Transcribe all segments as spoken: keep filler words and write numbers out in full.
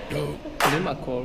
Limacore.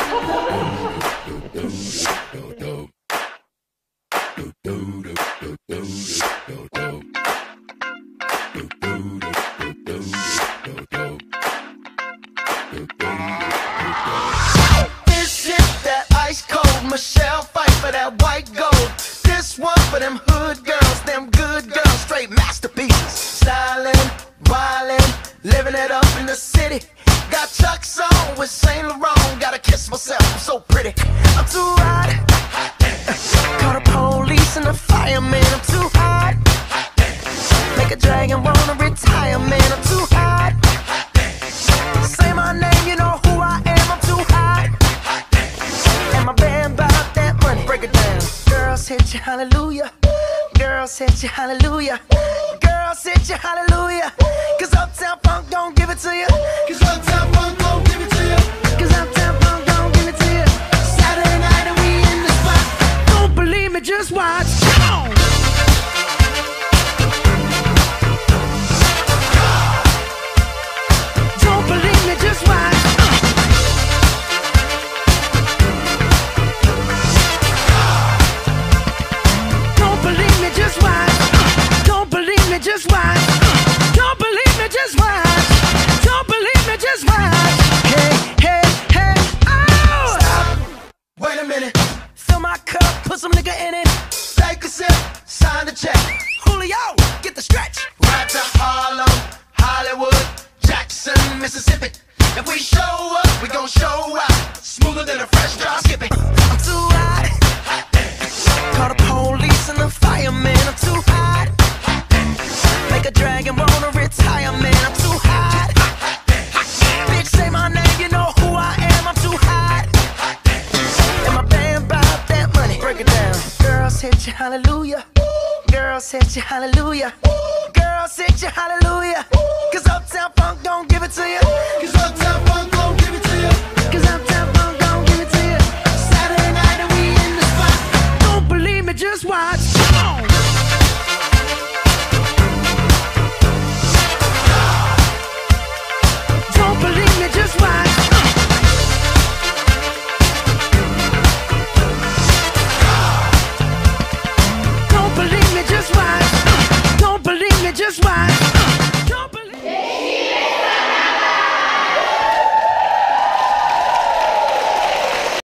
This shit that ice cold, Michelle fight for that white gold. This one for them hood girls, them good girls, straight masterpieces. Styling, wildin', living it up in the city. Got Chuck's on with Saint Laurent. Gotta kiss myself, I'm so pretty. I'm too hot. Call the police and the fireman. I'm too hot. Make a dragon wanna retire, man. I'm too hot. Say my name, you know who I am. I'm too hot. And my band bought that money. Break it down. Girls hit you, hallelujah. Girls hit you, hallelujah. Girls hit you, hallelujah. Cause Uptown Funk don't give it to you. Cause Uptown Funk don't give it to you. Cause Uptown Funk don't give it to you. Saturday night and we in the spot. Don't believe me, just watch. Come on. Don't believe me, just watch. Don't believe me, just watch. Don't believe me, just watch. Don't believe me, just watch. Don't believe me, just watch. Hey, hey, hey, oh! Stop. Wait a minute. Fill my cup, put some nigga in it. Take a sip, sign the check. Julio, get the stretch. Right to Harlem, Hollywood, Jackson, Mississippi. If we show up, we gon' show out. Smoother than a fresh drop skipping. I'm too hot. Call the police and the fireman. I'm too hot. Make a dragon wanna retire, man. I'm too hot. Bitch, say my name, you know who I am. I'm too hot. And my band bought that money. Break it down. Girls hit you, hallelujah. Girls hit you, hallelujah. Girls hit you, hallelujah. Cause Uptown Funk don't give it to you.